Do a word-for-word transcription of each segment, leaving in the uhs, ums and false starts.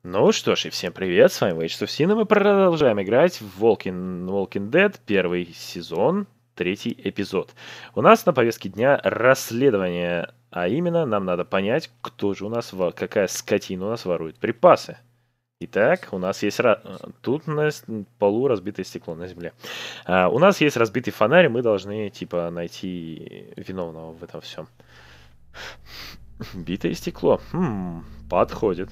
Ну что ж, и всем привет, с вами Wage to Sin, и мы продолжаем играть в Walking, Walking Dead, первый сезон, третий эпизод. У нас на повестке дня расследование, а именно нам надо понять, кто же у нас, во- какая скотина у нас ворует припасы. Итак, у нас есть... ра- Тут на с- полу разбитое стекло на земле. А, у нас есть разбитый фонарь, и мы должны, типа, найти виновного в этом всем. Битое стекло. Хм, подходит.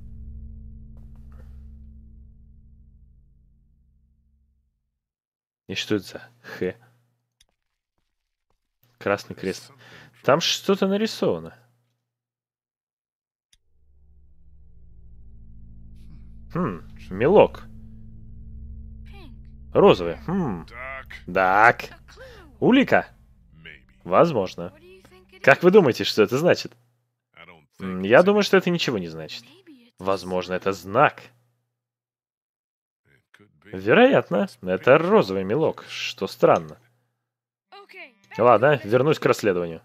И что это за Х? Красный крест. Там что-то нарисовано. Хм, мелок. Розовый. Хм. Так. Улика? Возможно. Как вы думаете, что это значит? М, Я думаю, что это ничего не значит. Возможно, это знак. Вероятно, это розовый мелок, что странно. Ладно, вернусь к расследованию.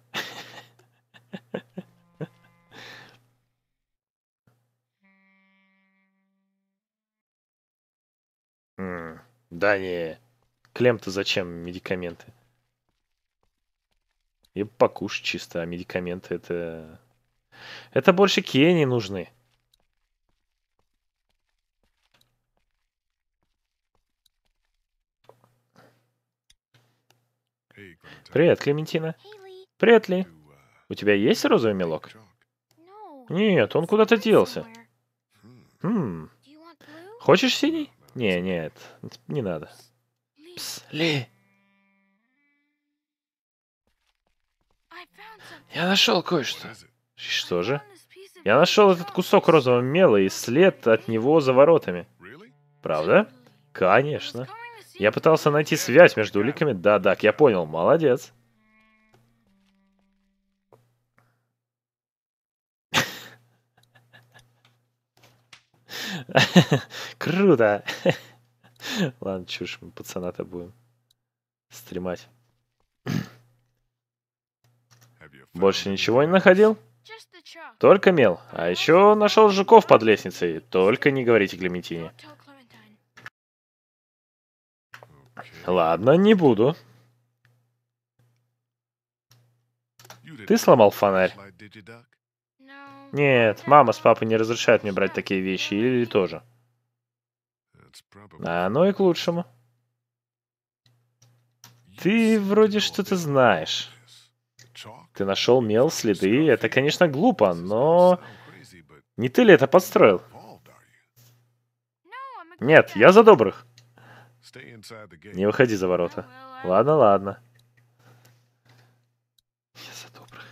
М, Да не. Клем-то зачем медикаменты? И покушать чисто, а медикаменты это... Это больше Кенни нужны. Привет, Клементина. Привет, Ли. У тебя есть розовый мелок? Нет, он куда-то делся. Хм, хочешь синий? Не, нет, не надо. Пс, Ли, я нашел кое-что. Что же? Я нашел этот кусок розового мела и след от него за воротами. Правда? Конечно. Я пытался найти связь между уликами. Да, так, я понял. Молодец. Круто. Ладно, чушь, мы пацана-то будем стримать. Больше ничего не находил? Только мел. А еще нашел жуков под лестницей. Только не говорите Клементине. Ладно, не буду. Ты сломал фонарь? Нет, мама с папой не разрешают мне брать такие вещи. Или тоже. А оно и к лучшему. Ты вроде что-то знаешь. Ты нашел мел, следы. Это, конечно, глупо, но... Не ты ли это подстроил? Нет, я за добрых. Не выходи за ворота. Ладно, ладно. Я за добрых.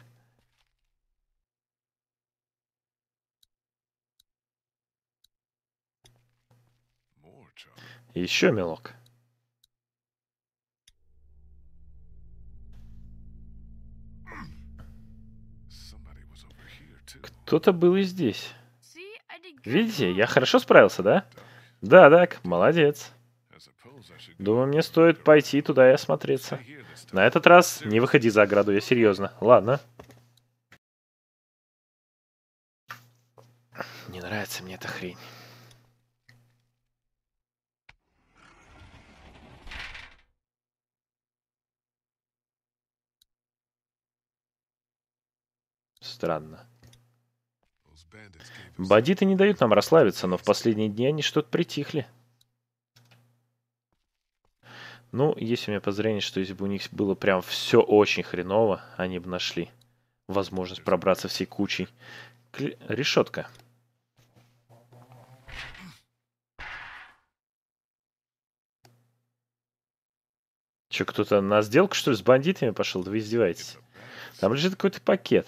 Еще мелок. Кто-то был и здесь. Видите, я хорошо справился, да? Да, так, молодец. Думаю, мне стоит пойти туда и осмотреться. На этот раз не выходи за ограду, я серьезно. Ладно. Не нравится мне эта хрень. Странно. Бандиты не дают нам расслабиться, но в последние дни они что-то притихли. Ну, есть у меня подозрение, что если бы у них было прям все очень хреново, они бы нашли возможность пробраться всей кучей. Кле- Решетка. Че, кто-то на сделку, что ли, с бандитами пошел? Да вы издеваетесь. Там лежит какой-то пакет.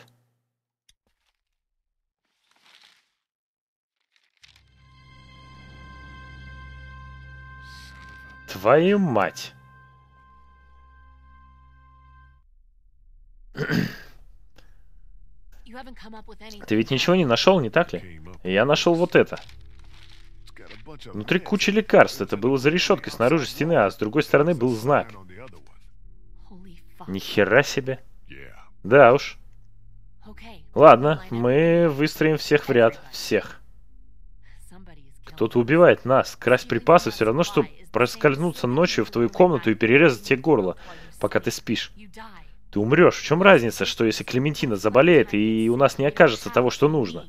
Твою мать. Ты ведь ничего не нашел, не так ли? Я нашел вот это. Внутри куча лекарств. Это было за решеткой снаружи стены, а с другой стороны был знак. Ни хера себе. Да уж. Ладно, мы выстроим всех в ряд. Всех. Кто-то убивает нас. Красть припасы все равно, что проскользнуться ночью в твою комнату и перерезать тебе горло, пока ты спишь. Ты умрешь. В чем разница, что если Клементина заболеет и у нас не окажется того, что нужно?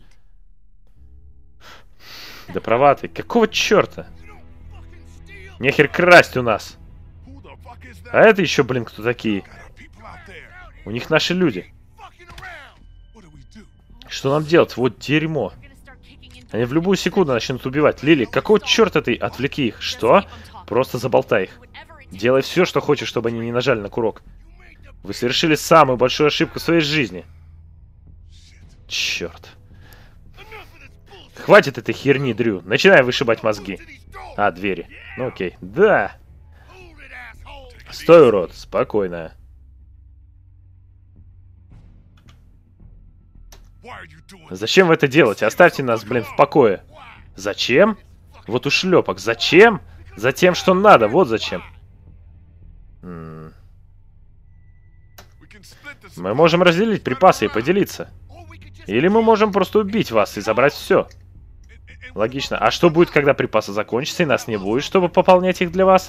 Да права ты. Какого черта? Нехер красть у нас. А это еще, блин, кто такие? У них наши люди. Что нам делать? Вот дерьмо. Они в любую секунду начнут убивать. Лили, какого черта ты? Отвлеки их. Что? Просто заболтай их. Делай все, что хочешь, чтобы они не нажали на курок. Вы совершили самую большую ошибку в своей жизни. Черт. Хватит этой херни, Дрю. Начинай вышибать мозги. А, двери. Ну окей. Да. Стой, урод. Спокойно. Зачем вы это делаете? Оставьте нас, блин, в покое. Зачем? Вот ушлепок. Зачем? Затем, что надо. Вот зачем. М-м. Мы можем разделить припасы и поделиться. Или мы можем просто убить вас и забрать все. Логично. А что будет, когда припасы закончатся и нас не будет, чтобы пополнять их для вас?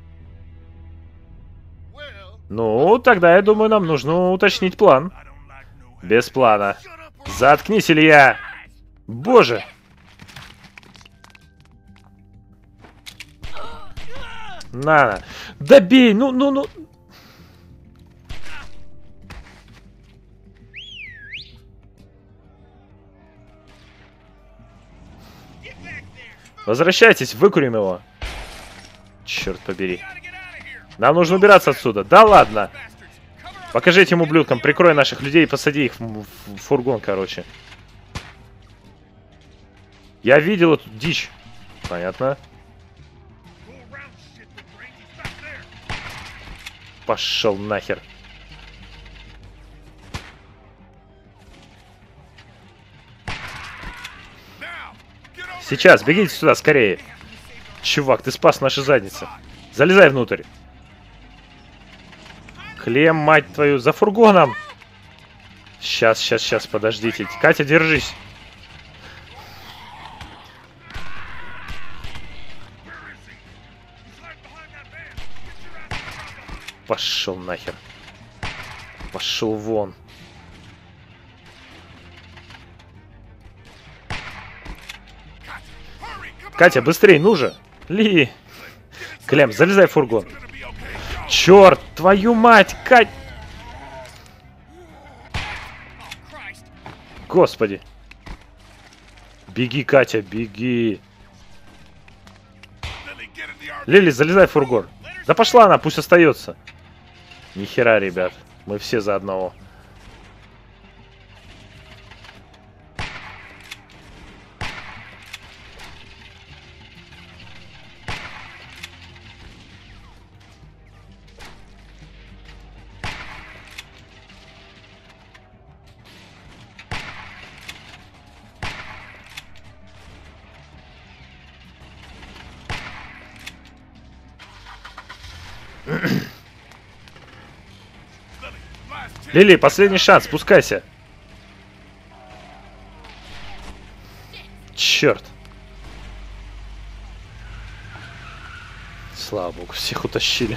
Ну, тогда, я думаю, нам нужно уточнить план. Без плана. Заткнись, Илья! Боже! На, на. Добей! Ну, ну, ну... Возвращайтесь, выкурим его. Черт побери. Нам нужно убираться отсюда. Да ладно. Покажи этим ублюдкам, прикрой наших людей и посади их в, в фургон, короче. Я видел эту дичь. Понятно. Пошел нахер. Сейчас, бегите сюда, скорее. Чувак, ты спас наши задницы. Залезай внутрь. Клем, мать твою, за фургоном. Сейчас, сейчас, сейчас, подождите. Катя, держись. Пошел нахер. Пошел вон. Катя, быстрей, ну же! Ли! Клем, залезай в фургон. Черт, твою мать, Кать! Господи. Беги, Катя, беги. Лили, залезай в фургон. Да пошла она, пусть остается. Нихера, ребят. Мы все за одного. Лили, последний шанс, спускайся. Черт. Слава богу, всех утащили.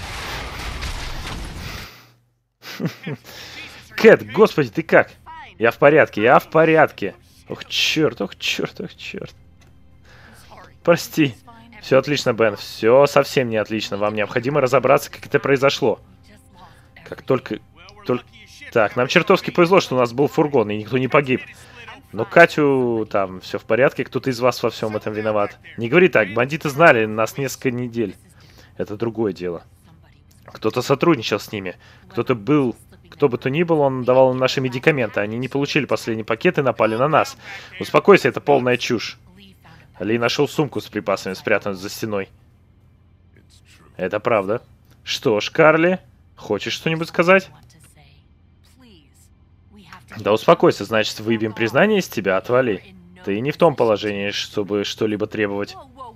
Кэт, господи, ты как? Я в порядке, я в порядке. Ох, черт, ох, черт, ох, черт. Прости. Все отлично, Бен, все совсем не отлично. Вам необходимо разобраться, как это произошло. Как только... только... Так, нам чертовски повезло, что у нас был фургон, и никто не погиб. Но Катю, там, все в порядке, кто-то из вас во всем этом виноват. Не говори так, бандиты знали нас несколько недель. Это другое дело. Кто-то сотрудничал с ними. Кто-то был... Кто бы то ни был, он давал им наши медикаменты. Они не получили последний пакет и напали на нас. Успокойся, это полная чушь. Ли нашел сумку с припасами, спрятанную за стеной. Это правда. Что ж, Карли, хочешь что-нибудь сказать? Да успокойся, значит, выбьем признание из тебя, отвали. Ты не в том положении, чтобы что-либо требовать.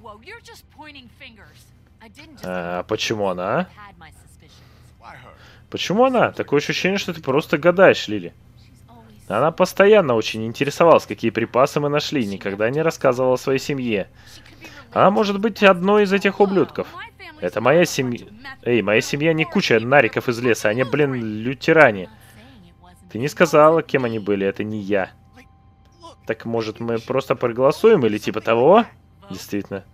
А почему она? Почему она? Такое ощущение, что ты просто гадаешь, Лили. Она постоянно очень интересовалась, какие припасы мы нашли, никогда не рассказывала о своей семье. Она может быть одной из этих ублюдков. Это моя семья... Эй, моя семья не куча нариков из леса, они, блин, лютеране. Ты не сказала, кем они были, это не я. Так, может, мы просто проголосуем или типа того? Действительно.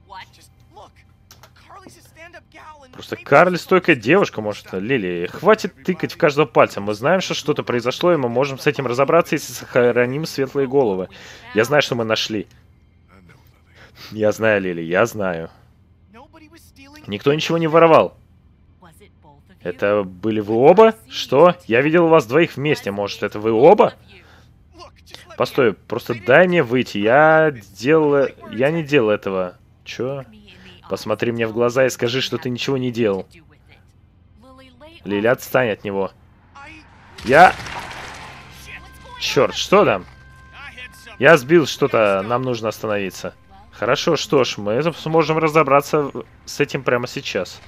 Просто Карли стойкая девушка, может, Лили. Хватит тыкать в каждого пальца. Мы знаем, что что-то произошло, и мы можем с этим разобраться, если сохраним светлые головы. Я знаю, что мы нашли. Я знаю, Лили, я знаю. Никто ничего не воровал. Это были вы оба? Что? Я видел вас двоих вместе. Может, это вы оба? Постой, просто дай мне выйти. Я делал... Я не делал этого. Чё? Посмотри мне в глаза и скажи, что ты ничего не делал. Лили, отстань от него. Я... Черт, что там? Я сбил что-то, нам нужно остановиться. Хорошо, что ж, мы сможем разобраться с этим прямо сейчас.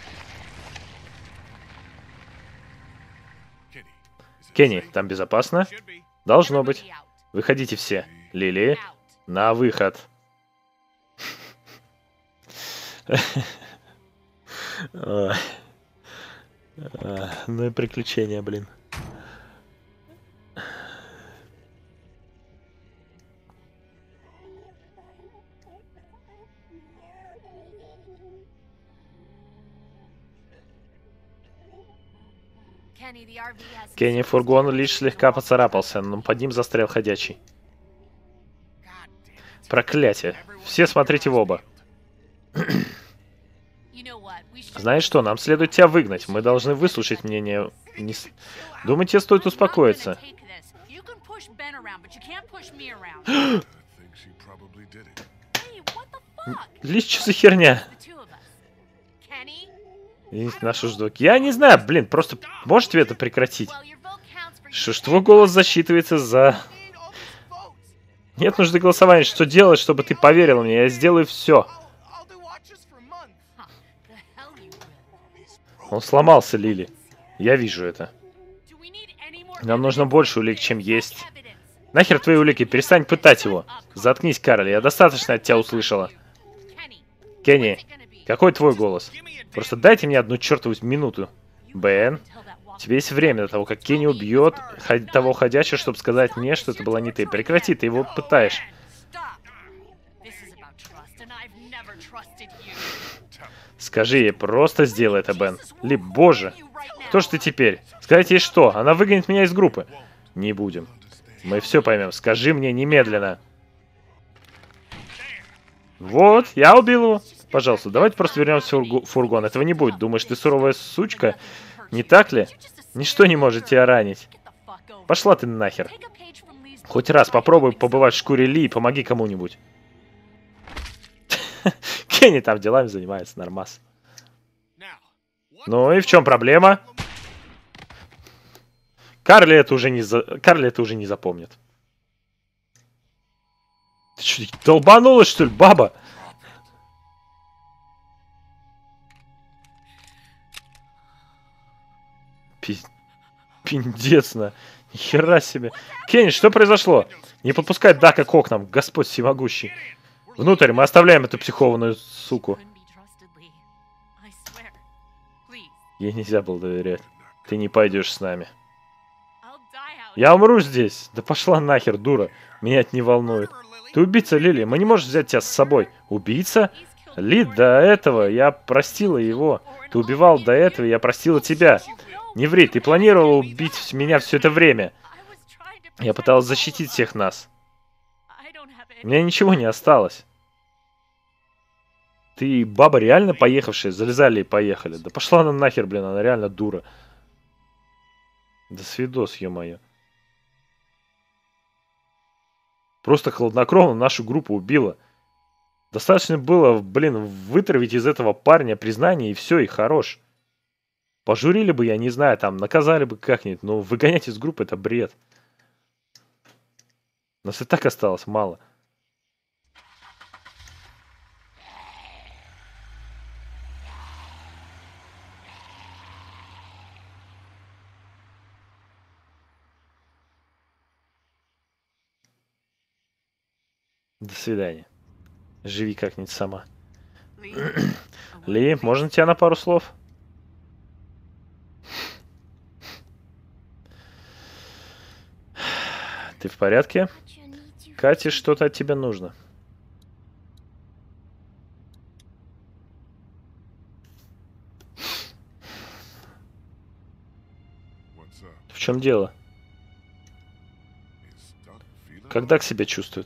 Кенни, там безопасно? Должно быть. Выходите все. Лили, на выход. Ну и приключения, блин. Кенни, фургон лишь слегка поцарапался, но под ним застрял ходячий. Проклятие. Все смотрите в оба. Знаешь что, нам следует тебя выгнать. Мы должны выслушать мнение... Не... Думаю, тебе стоит успокоиться. Лишь что за херня? Наши ждоки. Я не знаю, блин, просто можете это прекратить? Что ж, твой голос засчитывается за... Нет нужды голосования. Что делать, чтобы ты поверил мне? Я сделаю все. Он сломался, Лили. Я вижу это. Нам нужно больше улик, чем есть. Нахер твои улики? Перестань пытать его. Заткнись, Карли. Я достаточно от тебя услышала. Кенни, какой твой голос? Просто дайте мне одну чертову минуту. Бен, тебе есть время до того, как Кенни убьет того ходячего, чтобы сказать мне, что это была не ты. Прекрати, ты его пытаешь. Скажи ей, просто сделай это, Бен. Ли, боже. Кто ж ты теперь? Сказать ей что? Она выгонит меня из группы. Не будем. Мы все поймем. Скажи мне немедленно. Вот, я убил его. Пожалуйста, давайте просто вернемся в фургон. Этого не будет. Думаешь, ты суровая сучка? Не так ли? Ничто не может тебя ранить. Пошла ты нахер. Хоть раз попробуй побывать в шкуре Ли и помоги кому-нибудь. Кенни там делами занимается, нормас. Ну и в чем проблема? Карли это уже не, за... Карли это уже не запомнит. Ты что, долбанулась, что ли, баба? Пи... Пиндец на. Нихера себе. Кенни, что произошло? Не подпускай Дака к окнам, Господь всемогущий. Внутрь, мы оставляем эту психованную суку. Ей нельзя было доверять. Ты не пойдешь с нами. Я умру здесь. Да пошла нахер, дура. Меня это не волнует. Ты убийца, Лили. Мы не можем взять тебя с собой. Убийца? Ли, до этого я простила его. Ты убивал до этого, я простила тебя. Не ври, ты планировал убить меня все это время. Я пыталась защитить всех нас. У меня ничего не осталось. Ты баба реально поехавшая? Залезали и поехали. Да пошла она нахер, блин, она реально дура. Да свидос, ё-моё. Просто хладнокровно нашу группу убила. Достаточно было, блин, вытравить из этого парня признание и все, и хорош. Пожурили бы, я не знаю, там, наказали бы как-нибудь, но выгонять из группы это бред. Нас и так осталось мало. До свидания. Живи как-нибудь сама. Ли, можно тебя на пару слов? Ты в порядке? Кате что-то от тебя нужно. В чем дело? Как Дак себя чувствует?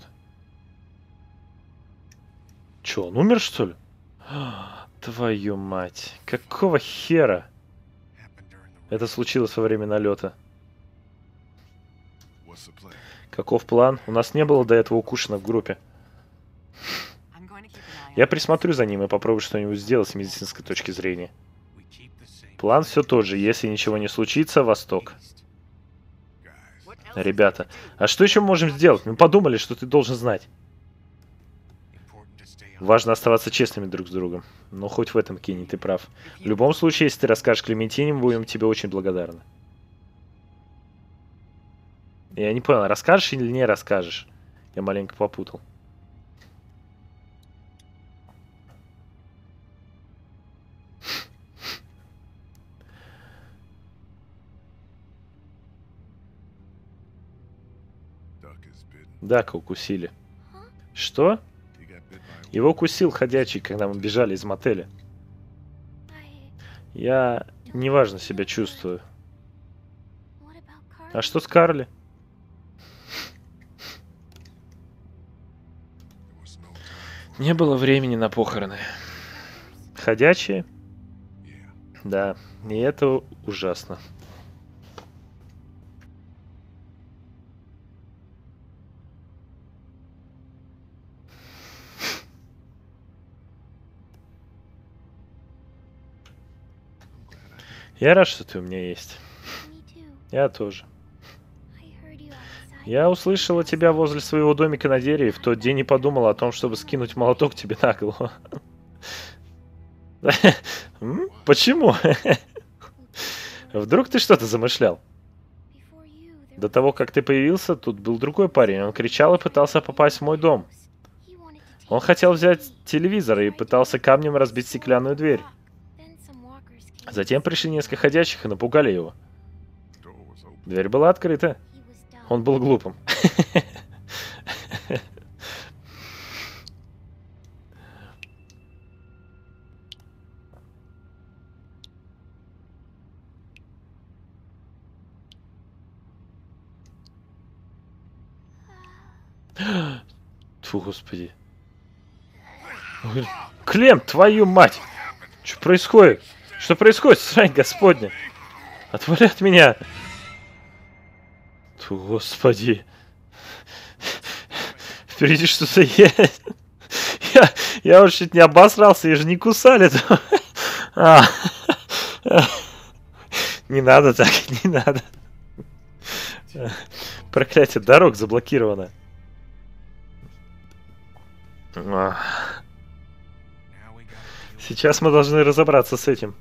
Че, он умер, что ли? Твою мать. Какого хера? Это случилось во время налета. Каков план? У нас не было до этого укушено в группе. Я присмотрю за ним и попробую что-нибудь сделать с медицинской точки зрения. План все тот же. Если ничего не случится, Восток. Ребята, а что еще можем сделать? Мы подумали, что ты должен знать. Важно оставаться честными друг с другом. Но хоть в этом, Кенни, ты прав. В любом случае, если ты расскажешь Клементине, мы будем тебе очень благодарны. Я не понял, расскажешь или не расскажешь? Я маленько попутал. Дака укусили. Что? Его укусил ходячий, когда мы бежали из мотеля. Я неважно себя чувствую. А что с Карли? Не было времени на похороны. Ходячие? Да, и это ужасно. Я рад, что ты у меня есть. Я тоже. Я услышала тебя возле своего домика на дереве. В тот день не подумала о том, чтобы скинуть молоток тебе на голову. Почему? Вдруг ты что-то замышлял? До того, как ты появился, тут был другой парень. Он кричал и пытался попасть в мой дом. Он хотел взять телевизор и пытался камнем разбить стеклянную дверь. Затем пришли несколько ходячих и напугали его. Дверь была открыта. Он был глупым. Тьфу, господи. Клем, твою мать! Что происходит? Что происходит, срань господня? Отвали от меня! Тьфу, господи. Впереди что-то есть. Я, я уж чуть не обосрался, и же не кусали. А. Не надо так, не надо. Проклятие, дорог заблокировано. Сейчас мы должны разобраться с этим.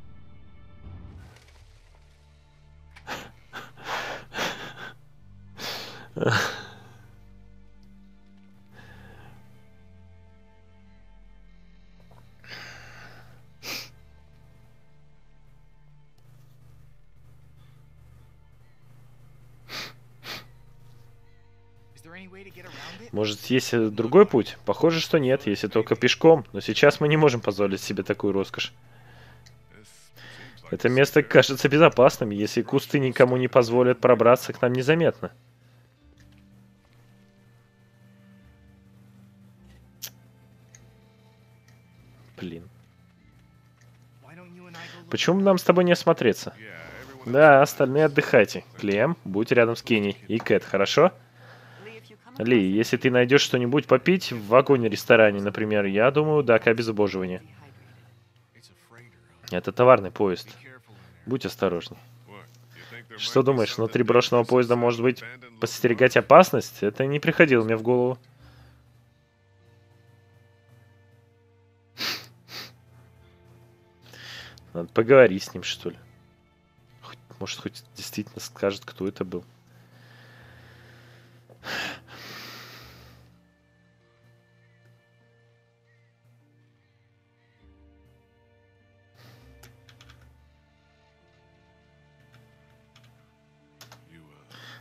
Может, есть другой путь? Похоже, что нет, если только пешком. Но сейчас мы не можем позволить себе такую роскошь. Это место кажется безопасным, если кусты никому не позволят пробраться к нам незаметно. Блин. Почему нам с тобой не осмотреться? Да, остальные отдыхайте. Клем, будь рядом с Кенни. И Кэт, хорошо? Ли, если ты найдешь что-нибудь попить в вагоне-ресторане, например, я думаю, Дак обезвоживание. Это товарный поезд. Будь осторожней. Что думаешь, внутри брошенного поезда может быть подстерегать опасность? Это не приходило мне в голову. Надо поговорить с ним, что ли. Может, хоть действительно скажет, кто это был.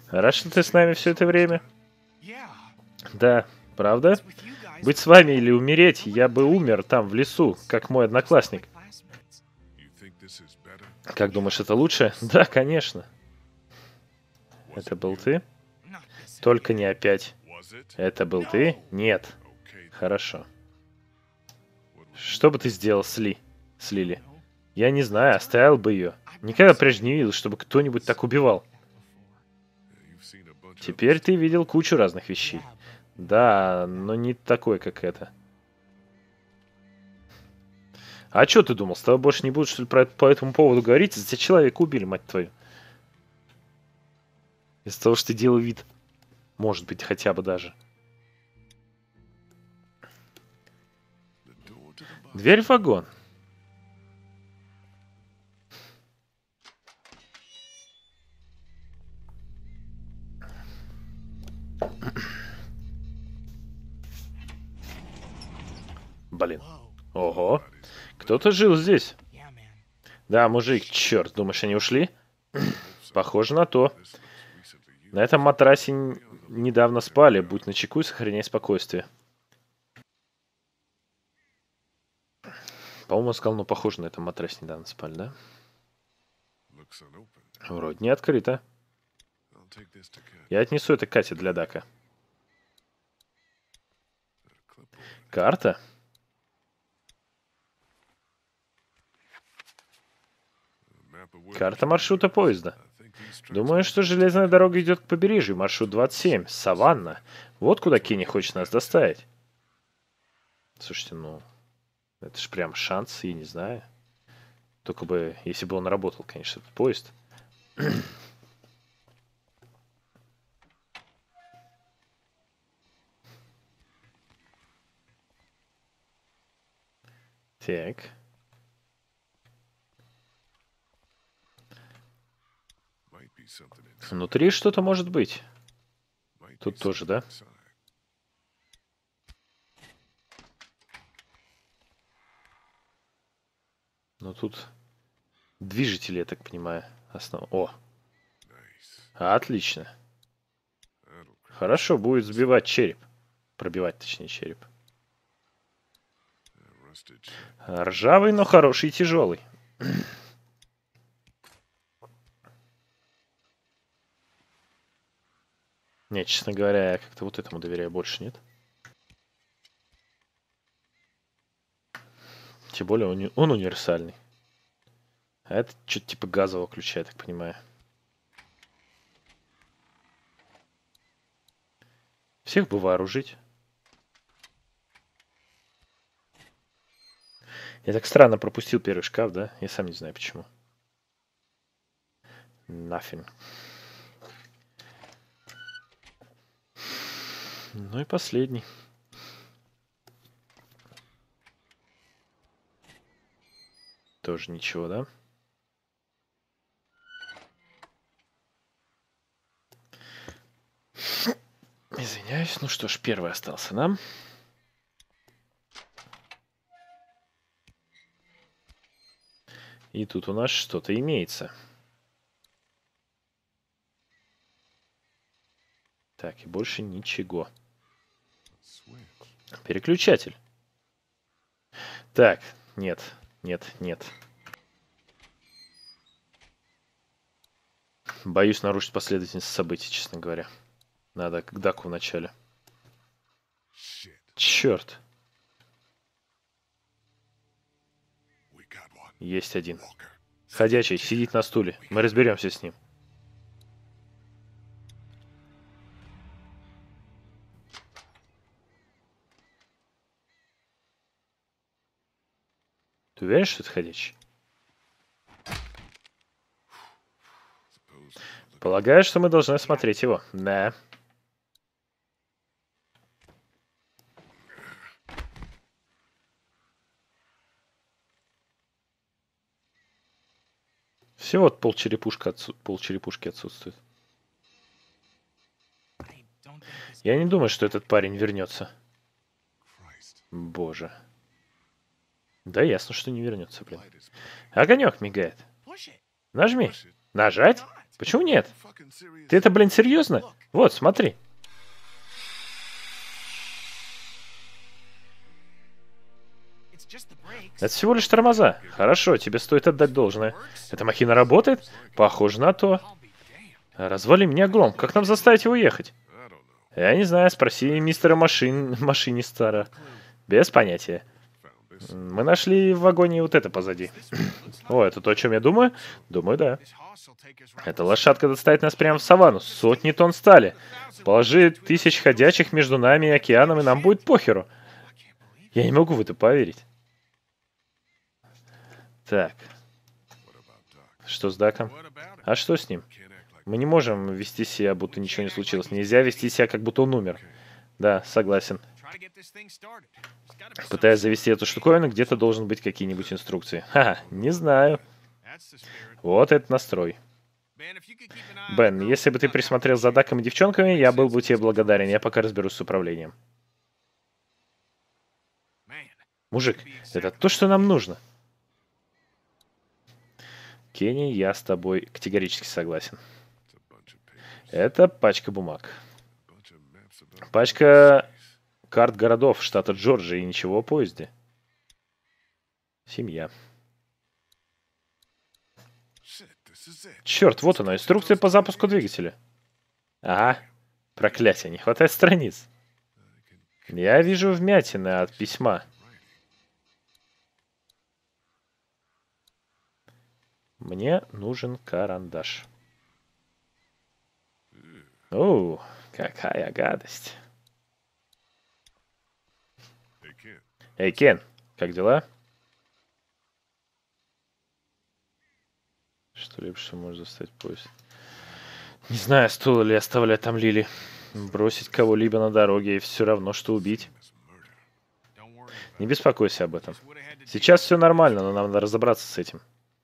Рад, что ты с нами все это время. Да, правда? Быть с вами или умереть, я бы умер там, в лесу, как мой одноклассник. Как думаешь, это лучше? Да, конечно. Это был ты? Только не опять. Это был ты? Нет. Хорошо. Что бы ты сделал с Ли? С Лили? Я не знаю, оставил бы ее. Никогда прежде не видел, чтобы кто-нибудь так убивал. Теперь ты видел кучу разных вещей. Да, но не такой, как это. А что ты думал, с тобой больше не будут, что ли, про, по этому поводу говорить? За тебя человека убили, мать твою. Из-за того, что ты делал вид. Может быть, хотя бы даже. Дверь в вагон. Блин. Ого. Кто-то жил здесь. Да, мужик, черт, думаешь, они ушли? Похоже на то. На этом матрасе н- недавно спали. Будь начеку и сохраняй спокойствие. По-моему, он сказал, ну, похоже, на этом матрасе недавно спали, да? Вроде не открыто. Я отнесу это Кате для Дака. Карта? Карта маршрута поезда. Думаю, что железная дорога идет к побережью. Маршрут двадцать семь. Саванна. Вот куда Кенни хочет нас доставить. Слушайте, ну... Это ж прям шанс, я не знаю. Только бы, если бы он работал, конечно, этот поезд. Так. Внутри что-то может быть. Тут тоже, да? Ну тут движители, я так понимаю, основа. О, отлично. Хорошо, будет сбивать череп. Пробивать, точнее, череп. Ржавый, но хороший и тяжелый. Не, честно говоря, я как-то вот этому доверяю больше, нет? Тем более он, он универсальный. А это что-то типа газового ключа, я так понимаю. Всех бы вооружить. Я так странно пропустил первый шкаф, да? Я сам не знаю почему. Nothing. Ну и последний. Тоже ничего, да? Извиняюсь. Ну что ж, первый остался нам. И тут у нас что-то имеется. Так, и больше ничего. Переключатель. Так, нет, нет, нет. Боюсь нарушить последовательность событий, честно говоря. Надо к Даку в начале. Черт. Есть один. Ходячий, сидит на стуле. Мы разберемся с ним. Ты уверен, что это ходячий? Полагаю, что мы должны осмотреть его. Да. Всего пол черепушка отсу... пол черепушки отсутствует. Я не думаю, что этот парень вернется. Боже. Да ясно, что не вернется, блин. Огонек мигает. Нажми. Нажать? Почему нет? Ты это, блин, серьезно? Вот, смотри. Это всего лишь тормоза. Хорошо, тебе стоит отдать должное. Эта махина работает? Похоже на то. Развали меня гром. Как нам заставить его ехать? Я не знаю, спроси мистера машин... машинистара. Без понятия. Мы нашли в вагоне вот это позади. О, это то, о чем я думаю? Думаю, да. Эта лошадка доставит нас прямо в саванну. Сотни тонн стали. Положи тысяч ходячих между нами и океаном, и нам будет похеру. Я не могу в это поверить. Так. Что с Даком? А что с ним? Мы не можем вести себя, будто ничего не случилось. Нельзя вести себя, как будто он умер. Да, согласен. Пытаясь завести эту штуковину, где-то должен быть какие-нибудь инструкции. Ха, не знаю. Вот этот настрой. Бен, если бы ты присмотрел за Даком и девчонками, я был бы тебе благодарен. Я пока разберусь с управлением. Мужик, это то, что нам нужно. Кенни, я с тобой категорически согласен. Это пачка бумаг. Пачка карт городов штата Джорджия и ничего о поезде. Семья. Черт, вот она, инструкция по запуску двигателя. Ага, проклятие, не хватает страниц. Я вижу вмятины от письма. Мне нужен карандаш. О, какая гадость. Эй, Кен, как дела? Что-либо, что может заставить поезд. Не знаю, стоило ли оставлять там Лили. Бросить кого-либо на дороге и все равно, что убить. Не беспокойся об этом. Сейчас все нормально, но нам надо разобраться с этим.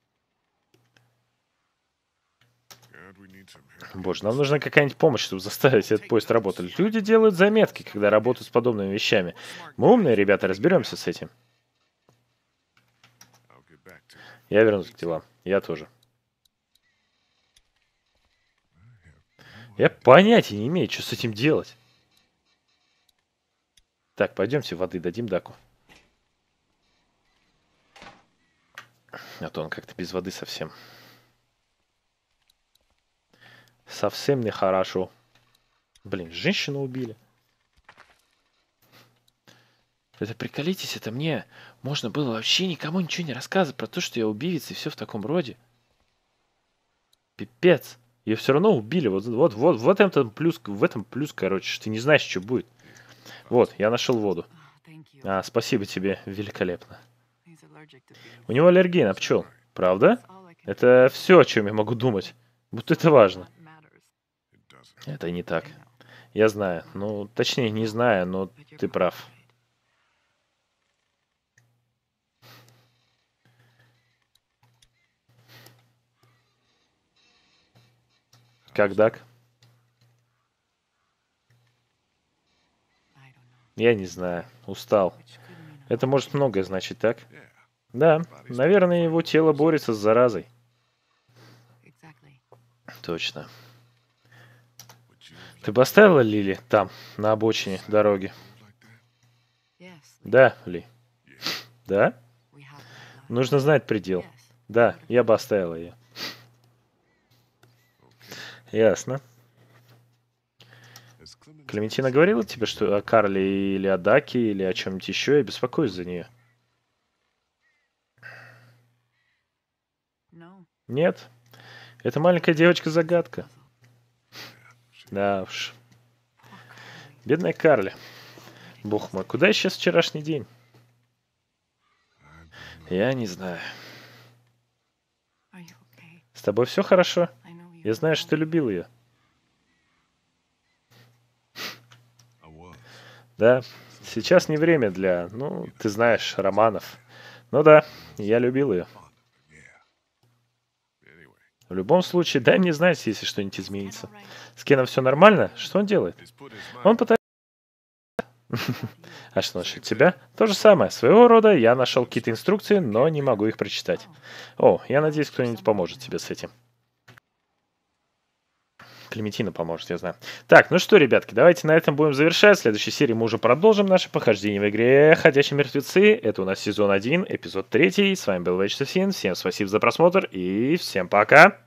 Боже, нам нужна какая-нибудь помощь, чтобы заставить этот поезд работать. Люди делают заметки, когда работают с подобными вещами. Мы умные ребята, разберемся с этим. Я вернусь к делам. Я тоже. Я понятия не имею, что с этим делать. Так, пойдемте воды дадим Даку. А то он как-то без воды совсем. Совсем нехорошо. Блин, женщину убили. Это приколитесь, это мне можно было вообще никому ничего не рассказывать про то, что я убийца и все в таком роде. Пипец. Ее все равно убили. Вот, вот, вот, вот этом плюс, в этом плюс, короче, что ты не знаешь, что будет. Вот, я нашел воду. А, спасибо тебе, великолепно. У него аллергия на пчел. Правда? Это все, о чем я могу думать. Будто это важно. Это не так. Я знаю. Ну, точнее, не знаю, но ты прав. Как Дак? Я не знаю. Устал. Это может многое значить, так? Да. Наверное, его тело борется с заразой. Точно. Ты бы оставила Лили там, на обочине дороги? Да, Ли. Да? Нужно знать предел. Да, я бы оставила ее. Ясно. Клементина говорила тебе, что о Карле или о Даке, или о чем-нибудь еще, я беспокоюсь за нее? Нет. Это маленькая девочка-загадка. Да уж. Бедная Карли. Бог мой, куда исчез вчерашний день? Я не знаю. С тобой все хорошо? Я знаю, что ты любил ее. Да, сейчас не время для, ну, ты знаешь, романов. Ну да, я любил ее. В любом случае, дай мне знать, если что-нибудь изменится. С Кеном все нормально? Что он делает? Он пытается... А что насчет тебя? То же самое. Своего рода я нашел какие-то инструкции, но не могу их прочитать. О, я надеюсь, кто-нибудь поможет тебе с этим. Клементина поможет, я знаю. Так, ну что, ребятки, давайте на этом будем завершать. В следующей серии мы уже продолжим наше похождение в игре «Ходячие мертвецы». Это у нас сезон один, эпизод три. С вами был Вячеслав Син. Всем спасибо за просмотр и всем пока.